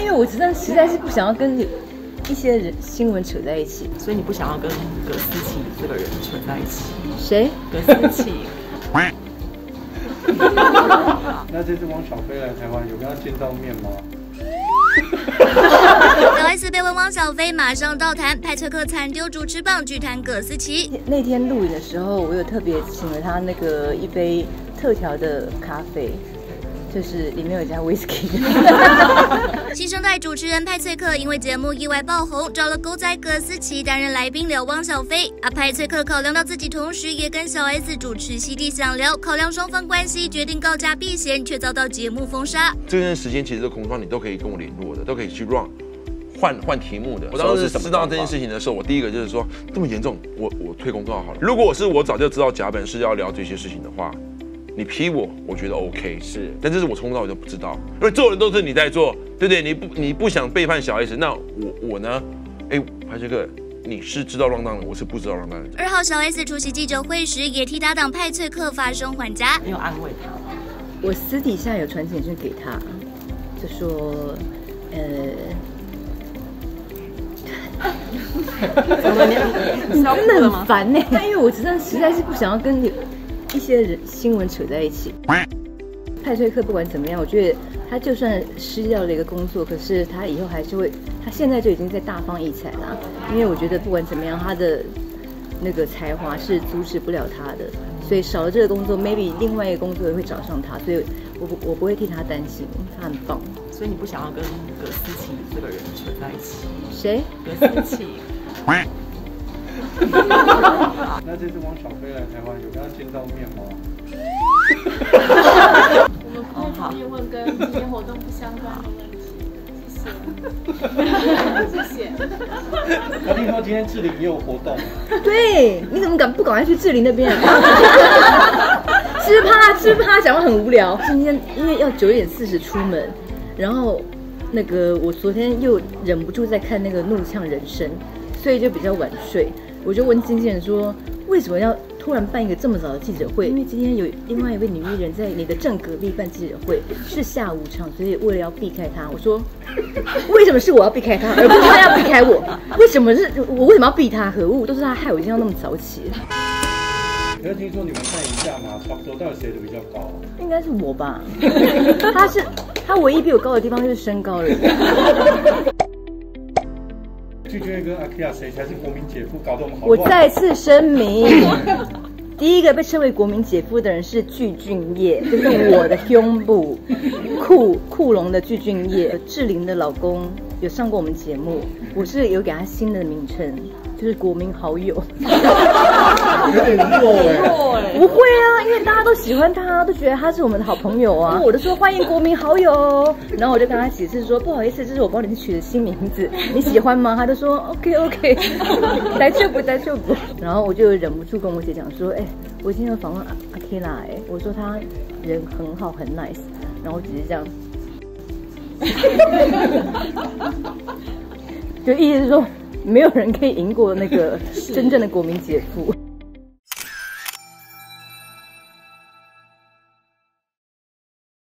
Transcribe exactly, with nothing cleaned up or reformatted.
为我实在实在是不想要跟一些人新闻扯在一起， 所以你不想要跟葛思琪这个人扯在一起？ 谁？ 葛思琪。 那这次汪小菲来台湾，有跟他见到面吗？ 小 S 被问汪小菲，马上倒谈，派翠克惨丢主持棒，拒谈葛思琪。 那天录影的时候，我有特别请了他那个一杯特调的咖啡，就是里面有加 whisky。 新生代主持人派翠克因为节目意外爆红，找了狗仔葛思琪担任来宾聊汪小菲。而派翠克考量到自己同时也跟小 S 主持犀利想聊，考量双方关系，决定告假避嫌，却遭到节目封杀。 这段时间其实这空窗你都可以跟我联络的，都可以去 run 换换题目的。我当时知道这件事情的时候，我第一个就是说这么严重，我我退工作好了。如果我是我早就知道甲本是要聊这些事情的话。你批我，我觉得 OK 是，但这是我从头到尾都不知道，因为做人都是你在做，对不对？你不你不想背叛小 S， 那我我呢？哎，派翠克，你是知道浪荡的，我是不知道浪荡的。 二号小 S 出席记者会时，也替搭档派翠克发声还价。 你有安慰他吗？ 我私底下有传简讯给他，就说，呃。 怎么你你真的很烦呢、欸，但因为我真的实在是不想要跟一些人新闻扯在一起。派翠克不管怎么样，我觉得他就算失掉了一个工作，可是他以后还是会，他现在就已经在大放异彩啦。因为我觉得不管怎么样，他的那个才华是阻止不了他的，所以少了这个工作 ，maybe 另外一个工作也会找上他，所以我不我不会替他担心，他很棒。 所以你不想要跟葛思琪这个人扯在一起？ 谁？ 葛思琪。 那这次汪小菲来台湾，有跟他见到面吗？ 我们不会讨论问跟今天活动不相关的问题，谢谢，谢谢。 他听说今天志玲也有活动， 对，你怎么敢不赶快去志玲那边？吃趴吃趴，讲话很无聊。今天因为要九点四十出门，然后那个我昨天又忍不住在看那个《怒呛人生》，所以就比较晚睡。我就问经纪人说，为什么要突然办一个这么早的记者会？因为今天有另外一位女艺人在你的正隔壁办记者会，是下午场，所以为了要避开她，我说为什么是我要避开她，而不是她要避开我？为什么是我为什么要避她？可恶，都是她害我今天要那么早起。 可是听说你们看一下嘛，差不多，到底谁的比较高？ 应该是我吧。他是他唯一比我高的地方就是身高而已。 具俊晔跟阿 Kira 谁才是国民姐夫？搞得我们好。 我再次声明，第一个被称为国民姐夫的人是具俊晔，就是我的胸部，酷酷龙的具俊晔，志玲的老公有上过我们节目，我是有给他新的名称，就是国民好友。 有点弱哎。 不会啊，因为大家都喜欢他，都觉得他是我们的好朋友啊。我就说欢迎国民好友，然后我就跟他解释说不好意思，这是我帮你取的新名字，你喜欢吗？他就说 OK OK， 来就不来就不。然后我就忍不住跟我姐讲说，哎、欸，我今天有访问阿阿 K 啦，哎，我说他人很好很 nice， 然后我姐姐这样，就意思是说没有人可以赢过那个真正的国民姐夫。